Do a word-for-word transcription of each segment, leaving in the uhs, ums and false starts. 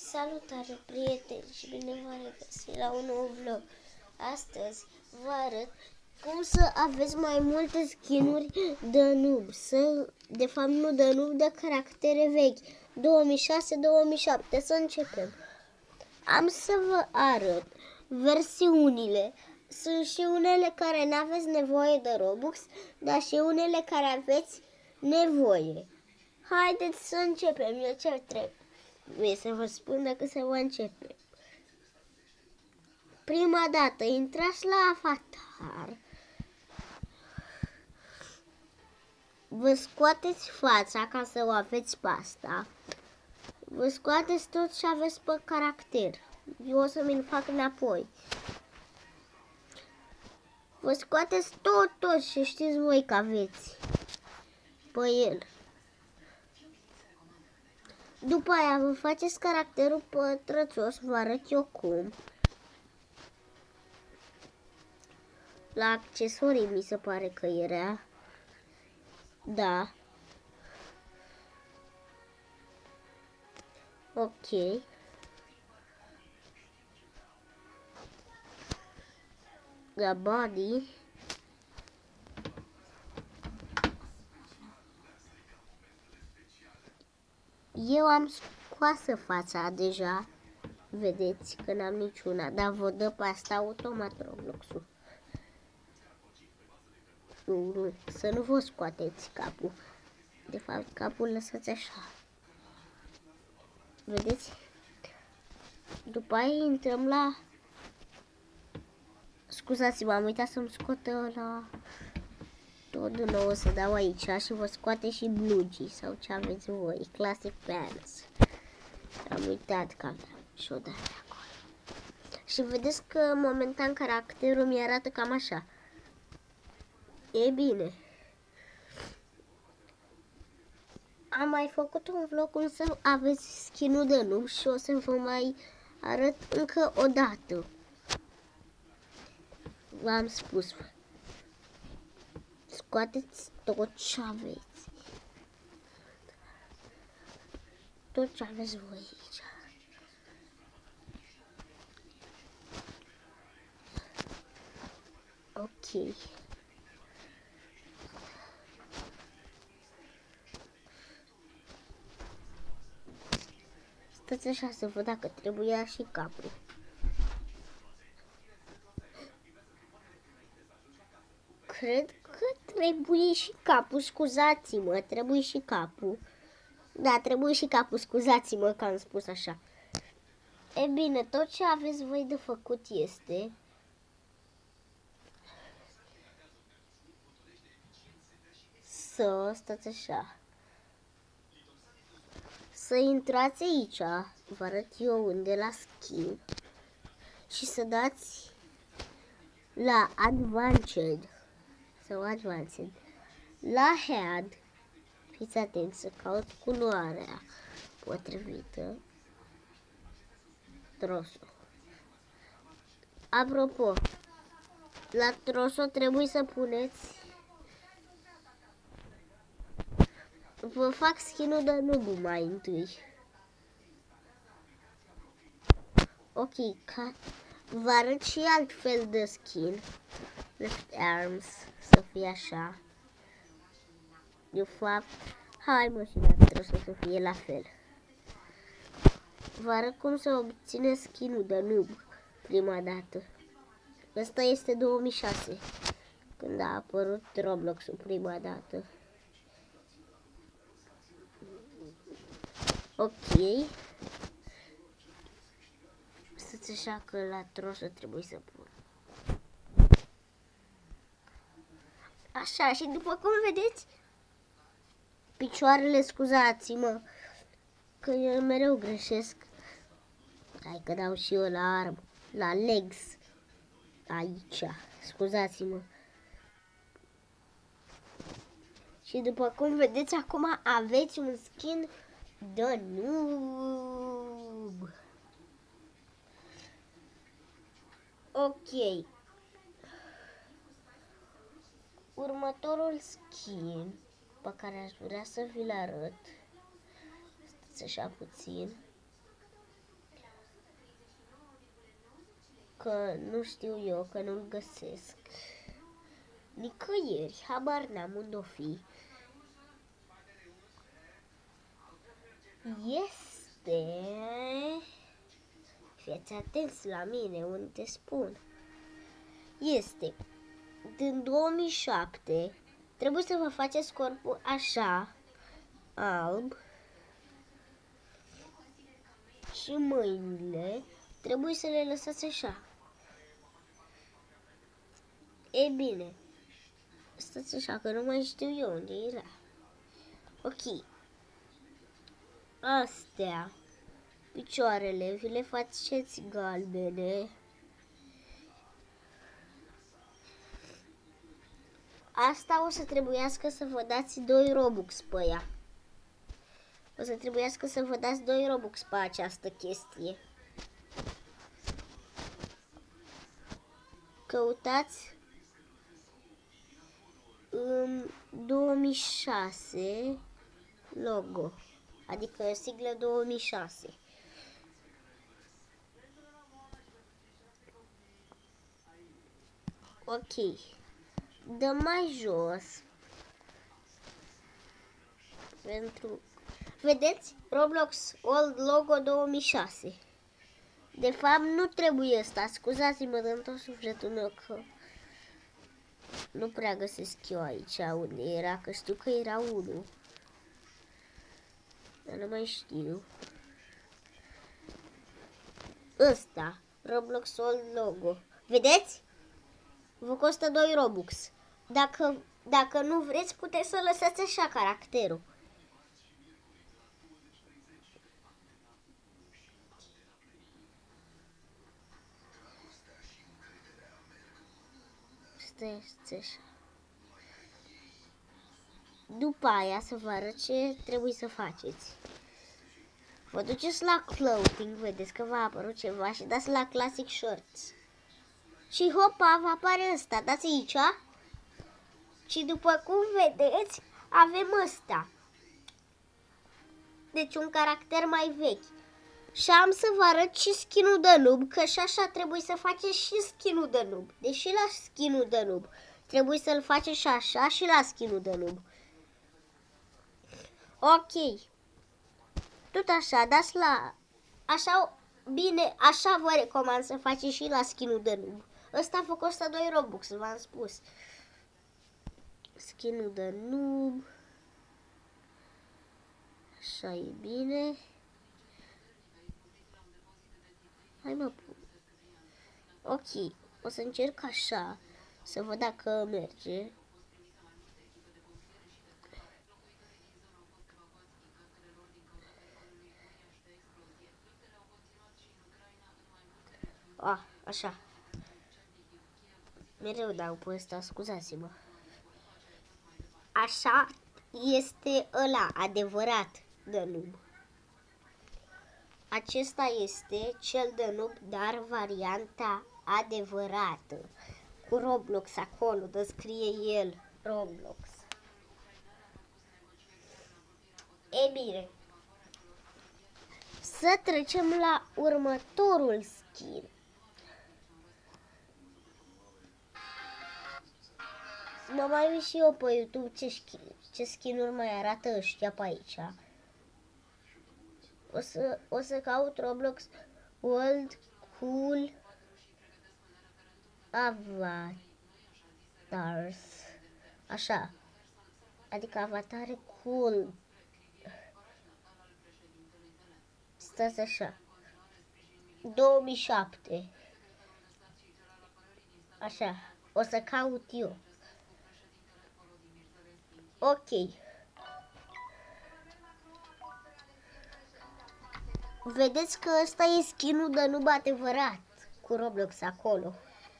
Salutare, prieteni, și bine v-am regăsit la un nou vlog. Astăzi vă arăt cum să aveți mai multe skin-uri de noob. Să, de fapt nu de noob, de caractere vechi. două mii șase două mii șapte. Să începem. Am să vă arăt versiunile. Sunt și unele care nu aveți nevoie de Robux, dar și unele care aveți nevoie. Haideți să începem. Eu ce trebuie să vă spun dacă se va începe. Prima dată, intrați la avatar. Vă scoateți fața ca să o aveți pe asta. Vă scoateți tot ce aveți pe caracter. Eu o să mi-l fac înapoi. Vă scoateți tot, tot și știți voi că aveți pe el. După aia vă faceți caracterul pătrățos, vă arăt eu cum. La accesorii mi se pare că era. Da. Ok. La body. Eu am scoasă fața deja. Vedeți că n-am niciuna, dar vă dă pe asta automat Roblox-ul. Nu, nu, să nu vă scoateți capul. De fapt, capul lăsați așa. Vedeți? După aia intrăm la... Scuzați-mă, am uitat să-mi scot la... Tot din nou o să dau aici și vă scoate și blugii sau ce aveți voi. Classic Pants. Am uitat că aveam și o dată acolo. Și vedeți că momentan caracterul mi arată cam așa. E bine. Am mai făcut un vlog cum să aveți skin-ul de noob și o să vă mai arăt încă o dată. V-am spus. Scoateți tot ce aveți. Tot ce aveți voi aici. Ok. Stați așa să văd dacă trebuia și capul. Cred că trebuie și capul, scuzați-mă, trebuie și capul. Da, trebuie și capul, scuzați-mă că am spus așa. E bine, tot ce aveți voi de făcut este... Să stați așa. Să intrați aici, vă arăt eu unde, la skin. Și să dați la advanced. Sau advanced. La head. Fiți atenți să caut culoarea potrivită. Troso. Apropo, la troso trebuie să puneți... Vă fac skin-ul de noob mai întâi. Ok, ca... vă arăt și alt fel de skin. Left arms, să fie așa. De fapt, hai mă, și dacă trebuie să fie la fel. Vă arăt cum să obține skin-ul de noob prima dată. Ăsta este două mii șase, când a apărut Roblox-ul prima dată. Ok. Stați așa că la trosă trebuie să pun. Așa, și după cum vedeți, picioarele, scuzați-mă, că eu mereu greșesc. Hai că dau și eu la arm, la legs, aici, scuzați-mă. Și după cum vedeți, acum aveți un skin de noob. Ok. Următorul skin pe care aș vrea să vi-l arăt. Stați așa puțin. că nu știu eu, că nu-l găsesc nicăieri, habar n-am unde o fi. Este... Fiați atenți la mine unde spun. Este din două mii șapte. Trebuie să vă faceți corpul așa, alb. Și mâinile trebuie să le lăsați așa. E bine, stați așa că nu mai știu eu unde era. Ok. Astea, picioarele, vi le faceți galbene. Asta o să trebuiască să vă dați doi Robux pe ea. O să trebuiască să vă dați doi Robux pe această chestie. Căutați în două mii șase logo, adică siglă două mii șase. Ok. Dăm mai jos. Pentru... Vedeți? Roblox Old Logo două mii șase. De fapt, nu trebuie ăsta. Scuzați-mă din tot sufletul meu că nu prea găsesc eu aici unde era, că știu că era unul. Dar nu mai știu. Ăsta. Roblox Old Logo. Vedeți? Vă costă doi Robux. Dacă, dacă nu vreți, puteți să lăsați așa caracterul. Stai așa. După aia să vă arăt ce trebuie să faceți. Vă duceți la clothing, vedeți că v-a apărut ceva și dați la classic shorts. Și hopa, vă apare ăsta, dați aici. Și după cum vedeți, avem ăsta. Deci un caracter mai vechi. Și am să vă arăt și skin-ul de noob, că și așa trebuie să faceți și skin-ul de noob. Deși la skin-ul de noob trebuie să-l faceți și așa și la skin-ul de noob. Ok. Tot așa, dați la... Așa, bine, așa vă recomand să faceți și la skin-ul de noob. Ăsta vă costă doi Robux, v-am spus. Skin-ul de noob. Așa e bine. Hai mă pun. Ok, o să încerc așa, să văd dacă merge. Ah, așa. Mereu dau pe ăsta, scuzați-mă. Așa este ăla adevărat de noob. Acesta este cel de noob, dar varianta adevărată. Cu Roblox acolo, de scrie el Roblox. E bine. Să trecem la următorul skin. Mă mai uit și eu pe YouTube ce, skin, ce skin-uri mai arată ăștia pe aici. O să, o să caut Roblox World Cool Avatars. Așa. Adică avatare cool. Stați așa. două mii șapte. Așa. O să caut eu. Ok. Vedeți că ăsta e skin-ul de noob adevărat. Cu Roblox acolo.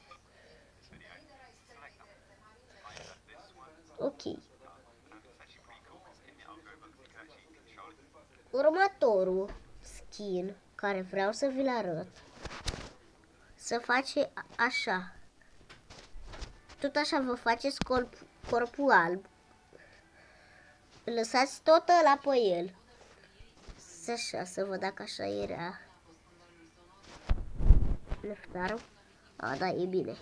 Ok. Următorul skin care vreau să vi-l arăt se face așa. Tot așa vă faceți corp, corpul alb. Lăsați tot ăla pe el. Așa, să văd dacă așa era. Leftarul. A, da, e bine.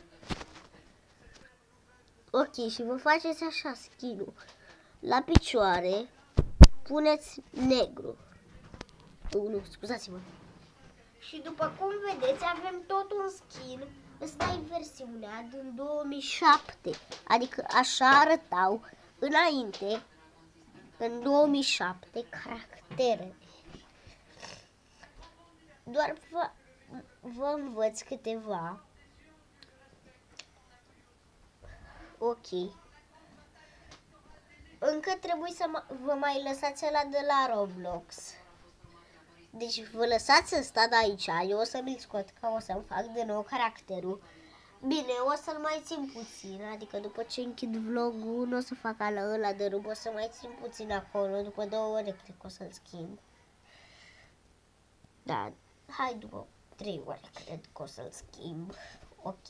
Ok, și vă faceți așa skin-ul. La picioare puneți negru. Uh, nu, scuzați-mă. Și după cum vedeți, avem tot un skin. Ăsta e versiunea din două mii șapte. Adică așa arătau înainte, în două mii șapte, caracterele. Doar vă, vă învăț câteva. Ok. Încă trebuie să vă mai lăsați ăla de la Roblox. Deci vă lăsați ăsta de aici. Eu o să mi-l scot, că o să-mi fac de nou caracterul. Bine, o să-l mai țin puțin. Adică după ce închid vlogul, nu o să fac ala ăla de râb. O să mai țin puțin acolo. După două ore cred că o să-l schimb. Da, hai după trei ore cred că o să-l schimb. Ok.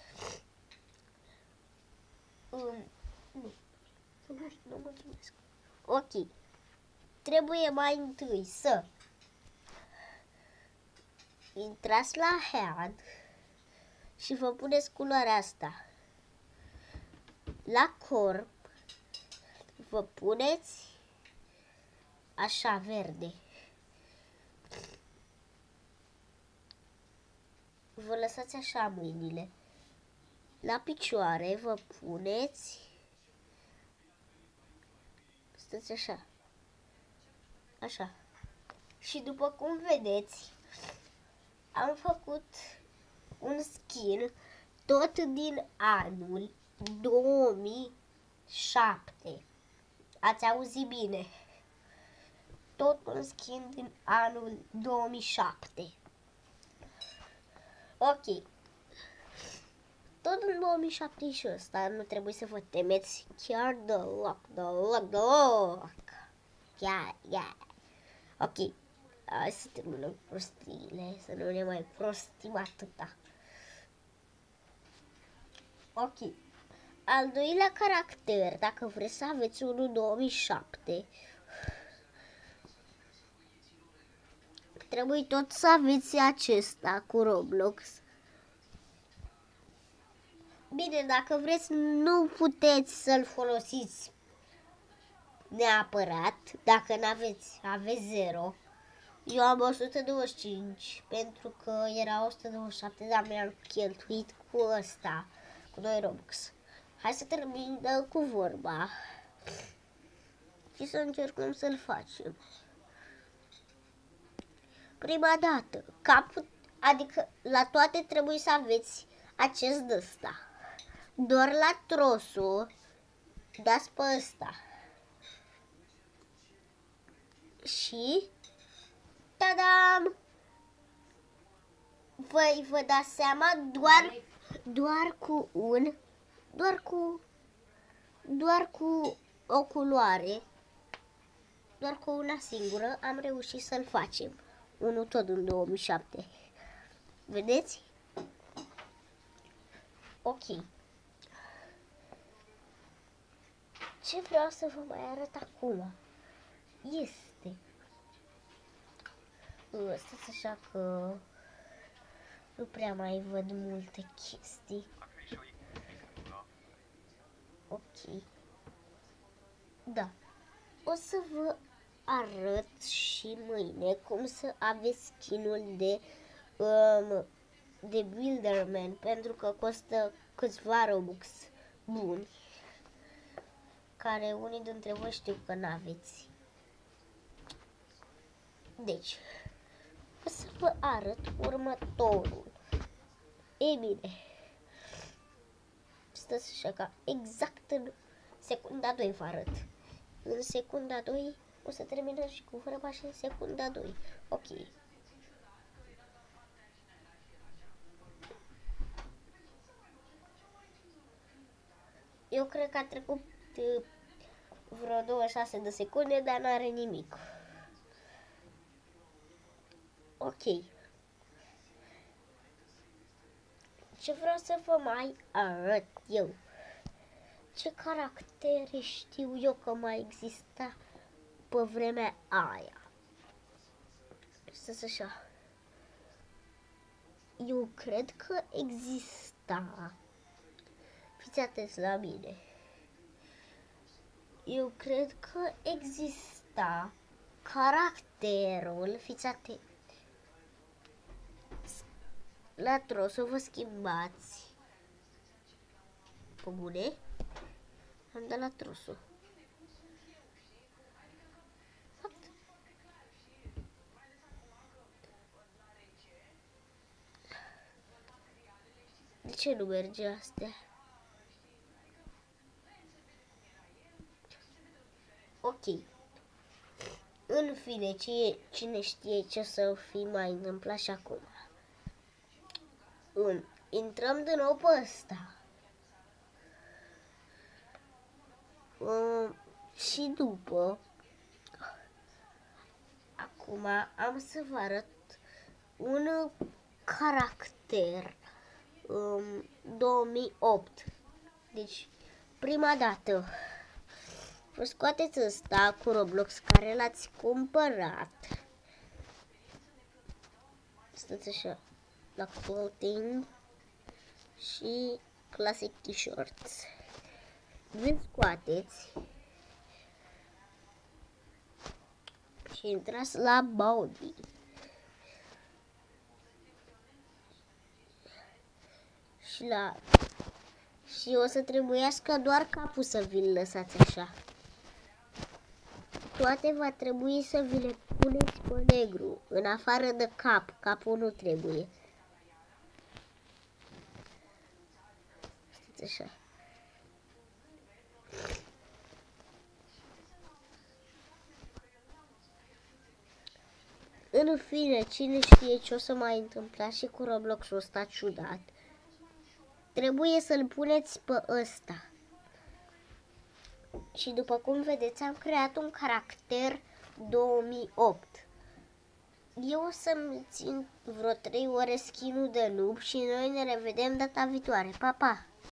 Um, nu. Nu mulțumesc. Ok. Trebuie mai întâi să intrați la head și vă puneți culoarea asta. La corp vă puneți așa verde. Vă lăsați așa mâinile. La picioare vă puneți, stați așa, așa. Și după cum vedeți, am făcut un skin tot din anul două mii șapte. Ați auzit bine? Tot un skin din anul două mii șapte. Ok. Tot în două mii șapte și ăsta, nu trebuie să vă temeți. Chiar de loc, de loc, de loc. Chiar, chiar. Ok. Hai să terminăm prostiile, să nu ne mai prostim atâta. Ok. Al doilea caracter, dacă vreți să aveți unul două mii șapte, trebuie tot să aveți acesta cu Roblox. Bine, dacă vreți, nu puteți să-l folosiți neapărat, dacă n-aveți, aveți zero. Eu am o sută douăzeci și cinci, pentru că era o sută douăzeci și șapte, dar mi-am cheltuit cu ăsta, cu doi Robux. Hai să terminăm cu vorba și să încercăm să-l facem. Prima dată, capul, adică la toate trebuie să aveți acest de ăsta. Doar la trosul dați pe ăsta. Și tadam! Voi vă dați seama doar, doar cu un, doar cu, doar cu o culoare, doar cu una singură am reușit să-l facem. Unul tot în două mii șapte. Vedeți? Ok. Ce vreau să vă mai arăt acum este, stați așa că nu prea mai văd multe chestii. Ok. Da. O să vă arăt și mâine cum să aveți skin-ul de um, de Builderman, pentru că costă câțiva Robux buni, care unii dintre voi știu că n-aveți. Deci, o să vă arăt următorul. Ei bine, stați așa ca exact în secunda doi vă arăt. În secunda doi o să terminăm și cu vorba și în secunda doi. Ok. Eu cred că a trecut uh, vreo douăzeci și șase de secunde, dar n-are nimic. Ok. Ce vreau să vă mai arăt eu? Ce caractere știu eu că mai exista pe vremea aia? Stați așa. eu cred că exista. Fiți atenți la mine. Eu cred că exista caracterul, fiți atenți. La trosul vă schimbați. Pe bune? Am dat la trosul. De ce nu merge astea? Ok. În fine, cine știe ce să fi mai întâmplat și acum. Un, intrăm din nou pe ăsta. Um, și după, acum am să vă arăt un caracter um, două mii opt. Deci, prima dată, vă scoateți ăsta cu Roblox care l-ați cumpărat. Stați așa, la clothing și classic t-shirts. Vi scoateți și intrați la body. Și la și o să trebuiască doar capul să vi-l lăsați așa. Toate va trebui să vi le puneți pe negru, în afară de cap. Capul nu trebuie. Stați așa. În fine, cine știe ce o să mai întâmpla și cu Roblox-ul ăsta ciudat, trebuie să-l puneți pe ăsta. Și după cum vedeți, am creat un caracter două mii opt. Eu o să-mi țin vreo trei ore skin-ul de noob și noi ne revedem data viitoare. Pa, pa!